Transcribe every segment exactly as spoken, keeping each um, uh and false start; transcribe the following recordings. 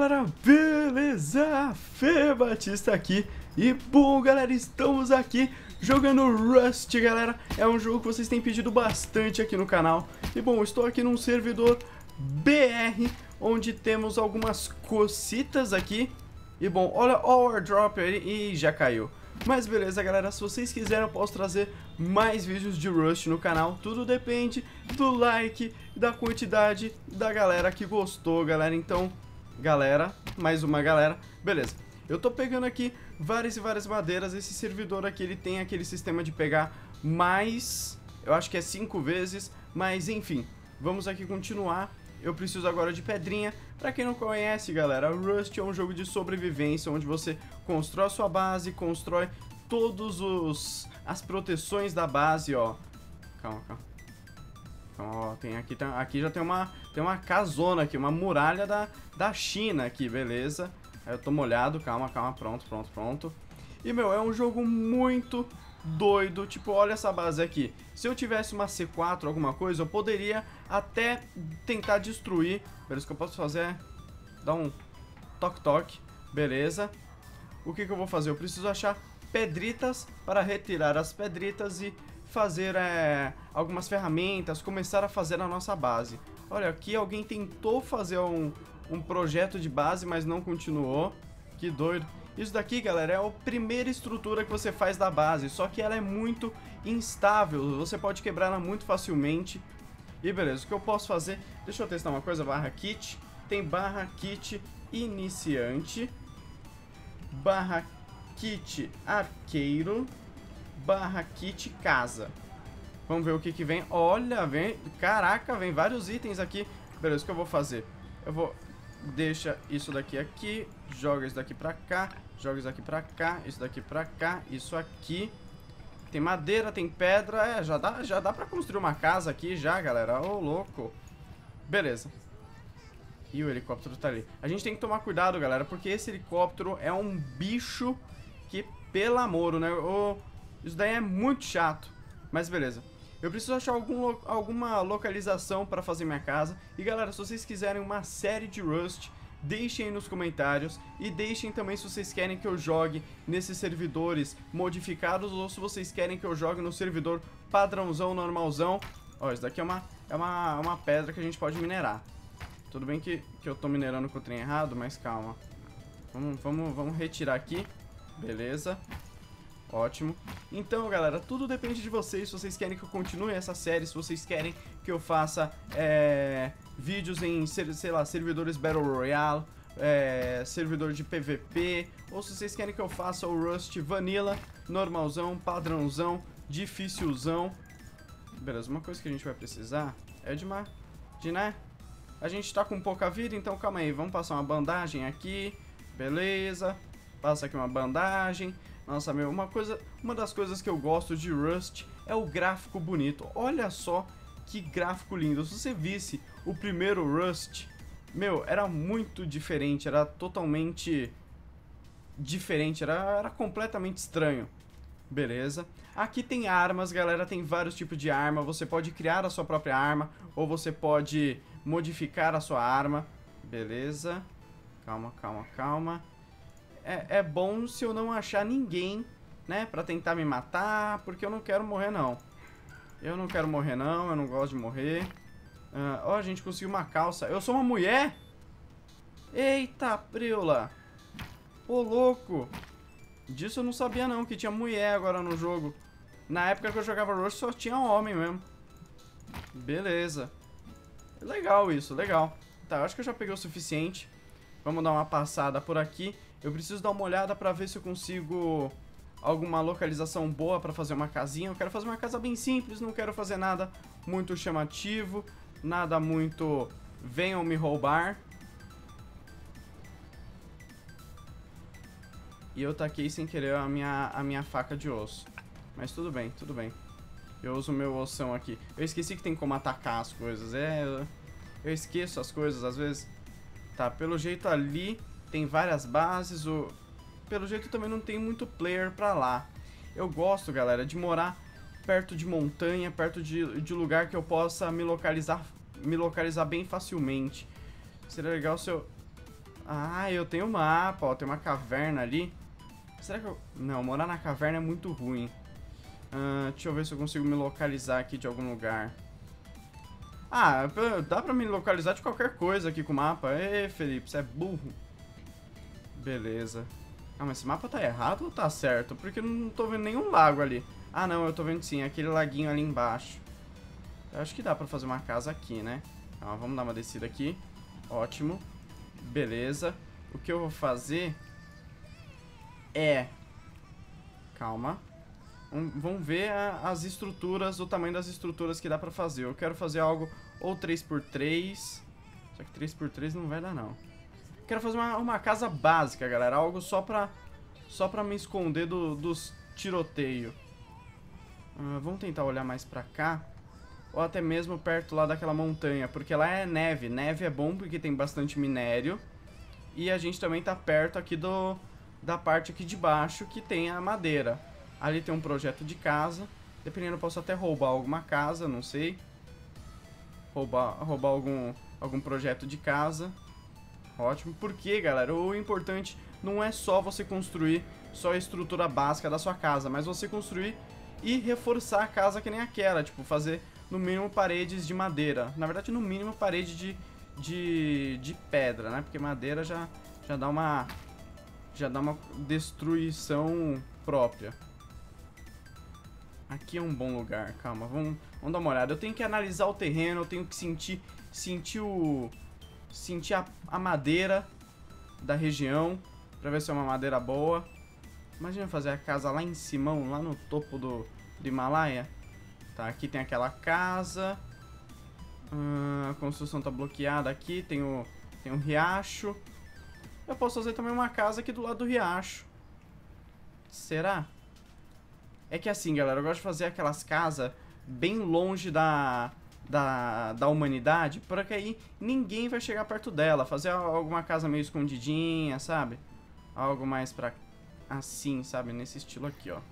galera, beleza? Fê Batista aqui. E bom galera, estamos aqui jogando Rust, galera. É um jogo que vocês têm pedido bastante aqui no canal. E bom, estou aqui num servidor B R, onde temos algumas cocitas aqui. E bom, olha o airdrop aí e já caiu. Mas beleza galera, se vocês quiserem eu posso trazer mais vídeos de Rust no canal. Tudo depende do like, da quantidade da galera que gostou, galera. Então, galera, mais uma galera, beleza. Eu tô pegando aqui várias e várias madeiras. Esse servidor aqui, ele tem aquele sistema de pegar mais, eu acho que é cinco vezes. Mas enfim, vamos aqui continuar. Eu preciso agora de pedrinha. Pra quem não conhece, galera, Rust é um jogo de sobrevivência, onde você constrói a sua base, constrói todos os as proteções da base, ó. Calma, calma. Calma, ó, tem aqui, tá, aqui já tem uma tem uma casona aqui, uma muralha da, da China aqui, beleza. Aí eu tô molhado, calma, calma, pronto, pronto, pronto. E, meu, é um jogo muito doido, tipo, olha essa base aqui. Se eu tivesse uma C quatro, alguma coisa, eu poderia até tentar destruir. Beleza, o que eu posso fazer é dar um toque-toque, beleza. O que que eu vou fazer? Eu preciso achar pedritas para retirar as pedritas e fazer é, algumas ferramentas, começar a fazer a nossa base. Olha, aqui alguém tentou fazer um, um projeto de base, mas não continuou. Que doido. Isso daqui, galera, é a primeira estrutura que você faz da base, só que ela é muito instável, você pode quebrar ela muito facilmente. E beleza, o que eu posso fazer? Deixa eu testar uma coisa, barra kit. Tem barra kit iniciante, barra kit arqueiro, barra kit casa. Vamos ver o que que vem. Olha, vem, caraca, vem vários itens aqui. Beleza, o que eu vou fazer? Eu vou... Deixa isso daqui aqui, joga isso daqui pra cá, joga isso daqui pra cá, isso daqui pra cá, isso aqui. Tem madeira, tem pedra, é, já dá, já dá pra construir uma casa aqui já, galera. Ô, louco. Beleza. E o helicóptero tá ali. A gente tem que tomar cuidado, galera, porque esse helicóptero é um bicho que, pelo amor, né? Ô, isso daí é muito chato. Mas beleza. Eu preciso achar algum, alguma localização para fazer minha casa. E galera, se vocês quiserem uma série de Rust, deixem aí nos comentários. E deixem também se vocês querem que eu jogue nesses servidores modificados, ou se vocês querem que eu jogue no servidor padrãozão, normalzão. Ó, isso daqui é uma, é uma, uma pedra que a gente pode minerar. Tudo bem que, que eu tô minerando com o trem errado, mas calma. Vamos, vamos, vamos retirar aqui. Beleza. Ótimo. Então, galera, tudo depende de vocês. Se vocês querem que eu continue essa série, se vocês querem que eu faça é, vídeos em, sei lá, servidores Battle Royale, é, servidor de P V P, ou se vocês querem que eu faça o Rust Vanilla, normalzão, padrãozão, dificilzão. Beleza, uma coisa que a gente vai precisar é de uma... de, né? A gente tá com pouca vida, então calma aí. Vamos passar uma bandagem aqui. Beleza. Passa aqui uma bandagem. Nossa, meu, uma coisa, uma das coisas que eu gosto de Rust é o gráfico bonito. Olha só que gráfico lindo. Se você visse o primeiro Rust, meu, era muito diferente, era totalmente diferente, era, era completamente estranho. Beleza. Aqui tem armas, galera, tem vários tipos de arma. Você pode criar a sua própria arma, ou você pode modificar a sua arma. Beleza. Calma, calma, calma. É, é bom se eu não achar ninguém, né, pra tentar me matar, porque eu não quero morrer, não. Eu não quero morrer, não, eu não gosto de morrer. Ah, ó, a gente conseguiu uma calça. Eu sou uma mulher? Eita, preula. Ô, louco. Disso eu não sabia, não, que tinha mulher agora no jogo. Na época que eu jogava Rust só tinha homem mesmo. Beleza. Legal isso, legal. Tá, eu acho que eu já peguei o suficiente. Vamos dar uma passada por aqui. Eu preciso dar uma olhada pra ver se eu consigo alguma localização boa pra fazer uma casinha. Eu quero fazer uma casa bem simples, não quero fazer nada muito chamativo, nada muito venham me roubar. E eu taquei sem querer a minha, a minha faca de osso. Mas tudo bem, tudo bem. Eu uso o meu ossão aqui. Eu esqueci que tem como atacar as coisas. É, eu, eu esqueço as coisas às vezes. Tá, pelo jeito ali... Tem várias bases, o... pelo jeito também não tem muito player pra lá. Eu gosto, galera, de morar perto de montanha, perto de, de lugar que eu possa me localizar, me localizar bem facilmente. Seria legal se eu Ah, eu tenho um mapa, ó. Tem uma caverna ali. Será que eu... Não, morar na caverna é muito ruim. Uh, deixa eu ver se eu consigo me localizar aqui de algum lugar. Ah, dá pra me localizar de qualquer coisa aqui com o mapa. Ê, Felipe, você é burro. Beleza. Ah, mas esse mapa tá errado ou tá certo? Porque eu não tô vendo nenhum lago ali. Ah, não, eu tô vendo sim, aquele laguinho ali embaixo. Eu acho que dá pra fazer uma casa aqui, né? Então, vamos dar uma descida aqui. Ótimo. Beleza. O que eu vou fazer é... Calma. Um, vamos ver a, as estruturas, o tamanho das estruturas que dá pra fazer. Eu quero fazer algo ou três por três. Só que três por três não vai dar, não. Quero fazer uma, uma casa básica, galera. Algo só pra, só pra me esconder do, dos tiroteios. Uh, vamos tentar olhar mais pra cá. Ou até mesmo perto lá daquela montanha. Porque lá é neve. Neve é bom porque tem bastante minério. E a gente também tá perto aqui do, da parte aqui de baixo que tem a madeira. Ali tem um projeto de casa. Dependendo, eu posso até roubar alguma casa, não sei. Roubar, roubar algum, algum projeto de casa. Ótimo. Porque, galera, o importante não é só você construir só a estrutura básica da sua casa, mas você construir e reforçar a casa que nem aquela. Tipo, fazer no mínimo paredes de madeira. Na verdade, no mínimo parede de, de, de pedra, né? Porque madeira já, já dá uma... Já dá uma destruição própria. Aqui é um bom lugar, calma, vamos, vamos dar uma olhada. Eu tenho que analisar o terreno, eu tenho que sentir, sentir o... Sentir a, a madeira da região, pra ver se é uma madeira boa. Imagina fazer a casa lá em cima, lá no topo do, do Himalaia. Tá, aqui tem aquela casa. Hum, a construção tá bloqueada aqui, tem o, tem um riacho. Eu posso fazer também uma casa aqui do lado do riacho. Será? É que assim, galera, eu gosto de fazer aquelas casas bem longe da, da, da humanidade, porque aí ninguém vai chegar perto dela. Fazer alguma casa meio escondidinha, sabe? Algo mais pra... assim, sabe? Nesse estilo aqui, ó.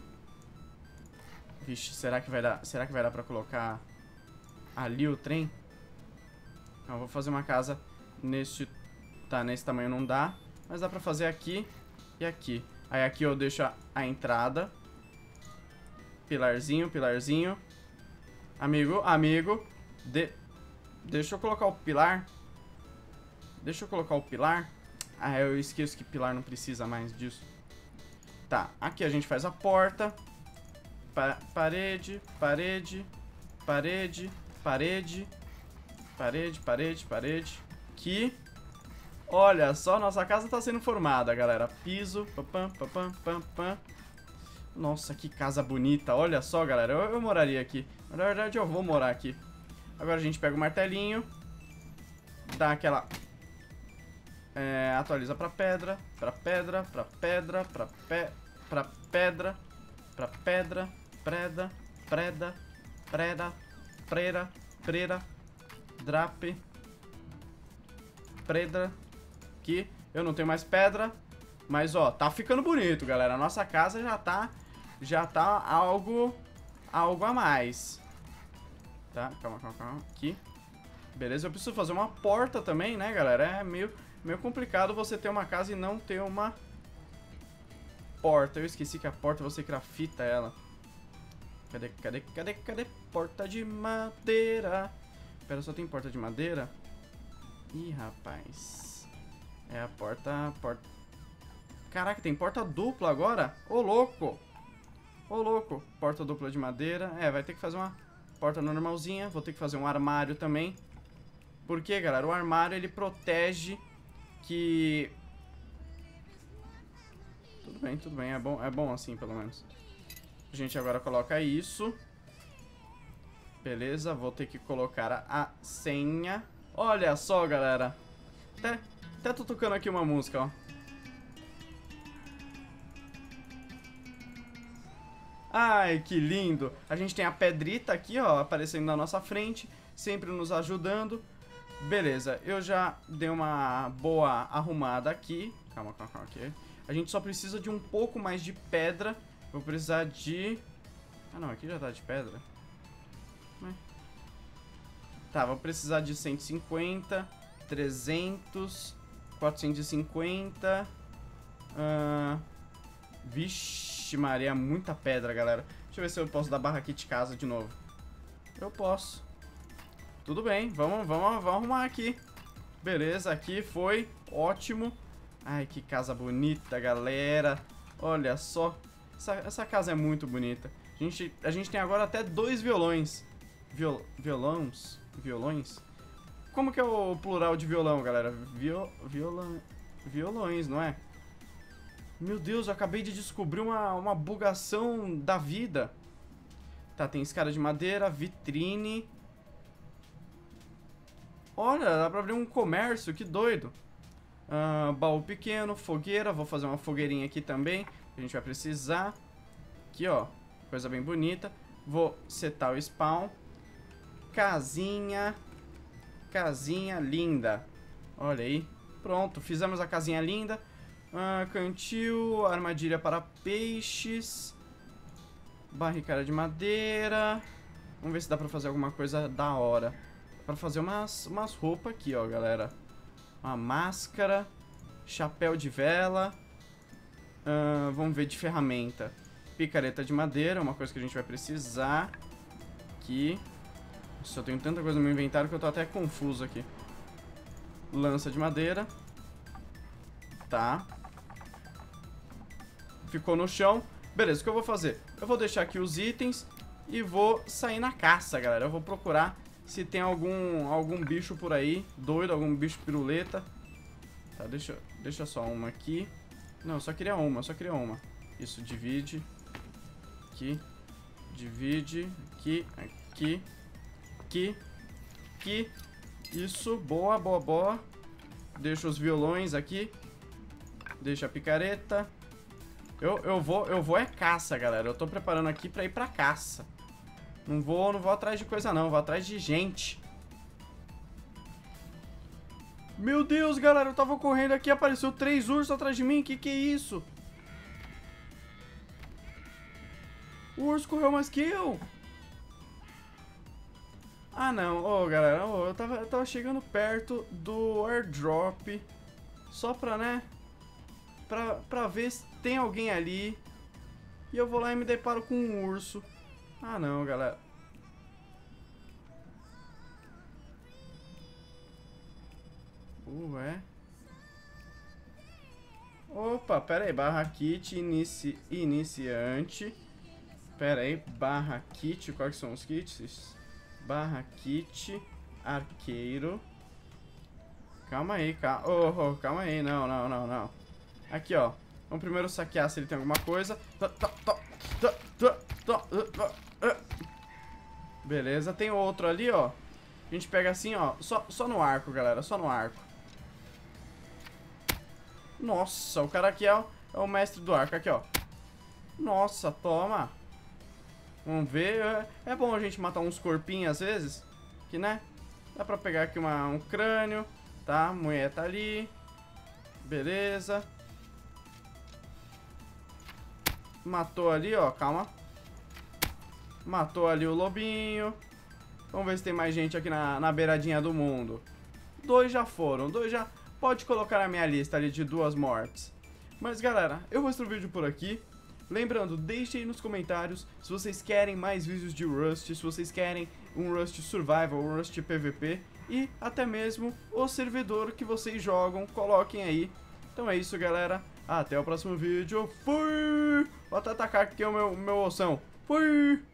Vixe, será que vai dar, será que vai dar pra colocar ali o trem? Não, eu vou fazer uma casa nesse... Tá, nesse tamanho não dá, mas dá pra fazer aqui e aqui. Aí aqui eu deixo a, a entrada. Pilarzinho, pilarzinho. Amigo, amigo. De... Deixa eu colocar o pilar. Deixa eu colocar o pilar. Ah, eu esqueço que pilar não precisa mais disso. Tá, aqui a gente faz a porta. Pa parede, parede, parede, parede, parede, parede, parede. Aqui. Olha só, nossa casa tá sendo formada, galera. Piso, papam, papam, pam, pam. Nossa, que casa bonita. Olha só, galera, eu, eu moraria aqui. Na verdade, eu vou morar aqui. Agora a gente pega o martelinho. Dá aquela... É, atualiza pra pedra, pra pedra, pra pedra, pra, pe, pra pedra, pra pedra, preda, preda, preda, preira, preira, drape, predra. Aqui, eu não tenho mais pedra. Mas, ó, tá ficando bonito, galera. A nossa casa já tá... Já tá algo... Algo a mais. Tá, calma, calma, calma. Aqui. Beleza, eu preciso fazer uma porta também, né, galera? É meio, meio complicado você ter uma casa e não ter uma... porta. Eu esqueci que a porta você grafita ela. Cadê, cadê, cadê, cadê? Porta de madeira. Pera, só tem porta de madeira? Ih, rapaz. É a porta... porta... Caraca, tem porta dupla agora? Ô, louco! Ô, louco! Porta dupla de madeira. É, vai ter que fazer uma porta normalzinha. Vou ter que fazer um armário também. Por quê, galera? O armário, ele protege que... Tudo bem, tudo bem. É bom, é bom assim, pelo menos. A gente agora coloca isso. Beleza, vou ter que colocar a, a senha. Olha só, galera. Até, até tô tocando aqui uma música, ó. Ai, que lindo. A gente tem a pedrita aqui, ó, aparecendo na nossa frente, sempre nos ajudando. Beleza, eu já dei uma boa arrumada aqui. Calma, calma, calma aqui. A gente só precisa de um pouco mais de pedra. Vou precisar de... Ah, não, aqui já tá de pedra. Tá, vou precisar de cento e cinquenta, trezentos, quatrocentos e cinquenta. Uh, vixe Maria, muita pedra, galera. Deixa eu ver se eu posso dar barra aqui de casa de novo. Eu posso. Tudo bem, vamos, vamos, vamos arrumar aqui. Beleza, aqui foi ótimo. Ai, que casa bonita, galera. Olha só. Essa, essa casa é muito bonita. A gente, a gente tem agora até dois violões. Viol, violões? Violões? Como que é o plural de violão, galera? Viol, violão, violões, não é? Meu Deus, eu acabei de descobrir uma, uma bugação da vida. Tá, tem escada de madeira, vitrine. Olha, dá pra abrir um comércio, que doido. Uh, baú pequeno, fogueira. Vou fazer uma fogueirinha aqui também. A gente vai precisar. Aqui, ó. Coisa bem bonita. Vou setar o spawn. Casinha. Casinha linda. Olha aí. Pronto, fizemos a casinha linda. Uh, cantil, armadilha para peixes. Barricada de madeira. Vamos ver se dá pra fazer alguma coisa da hora. Dá pra fazer umas, umas roupas aqui, ó, galera. Uma máscara. Chapéu de vela. Uh, vamos ver de ferramenta. Picareta de madeira, uma coisa que a gente vai precisar. Aqui. Nossa, eu tenho tanta coisa no meu inventário que eu tô até confuso aqui. Lança de madeira. Tá. Ficou no chão. Beleza, o que eu vou fazer? Eu vou deixar aqui os itens e vou sair na caça, galera. Eu vou procurar se tem algum, algum bicho por aí doido, algum bicho piruleta. Tá, deixa, deixa só uma aqui. Não, eu só queria uma, eu só queria uma. Isso, divide. Aqui. Divide. Aqui, aqui. Aqui. Aqui. Isso, boa, boa, boa. Deixa os violões aqui. Deixa a picareta. Eu, eu vou, eu vou é caça, galera. Eu tô preparando aqui pra ir pra caça. Não vou, não vou atrás de coisa não, vou atrás de gente. Meu Deus, galera, eu tava correndo aqui, apareceu três ursos atrás de mim. Que que é isso? O urso correu mais que eu. Ah, não. Ô, oh, galera, oh, eu, tava, eu tava chegando perto do airdrop. Só pra, né? Pra, pra ver se tem alguém ali. E eu vou lá e me deparo com um urso. Ah, não, galera. Ué. Opa, pera aí. Barra kit inici, iniciante. Pera aí. Barra kit. Quais são os kits? Barra kit arqueiro. Calma aí, calma. Oh, oh, calma aí. Não, não, não, não. Aqui, ó. Vamos primeiro saquear se ele tem alguma coisa. Beleza, tem outro ali, ó. A gente pega assim, ó. Só, só no arco, galera. Só no arco. Nossa, o cara aqui é o, é o mestre do arco. Aqui, ó. Nossa, toma. Vamos ver. É, é bom a gente matar uns corpinhos às vezes. Que, né? Dá pra pegar aqui uma, um crânio. Tá, a mulher tá ali. Beleza. Matou ali, ó. Calma. Matou ali o lobinho. Vamos ver se tem mais gente aqui na, na beiradinha do mundo. Dois já foram. Dois já... Pode colocar na minha lista ali de duas mortes. Mas, galera, eu vou extrair o vídeo por aqui. Lembrando, deixem aí nos comentários se vocês querem mais vídeos de Rust, se vocês querem um Rust Survival, um Rust P V P e até mesmo o servidor que vocês jogam, coloquem aí. Então é isso, galera. Até o próximo vídeo. Fui! Vou até atacar aqui o meu, meu ossão. Fui!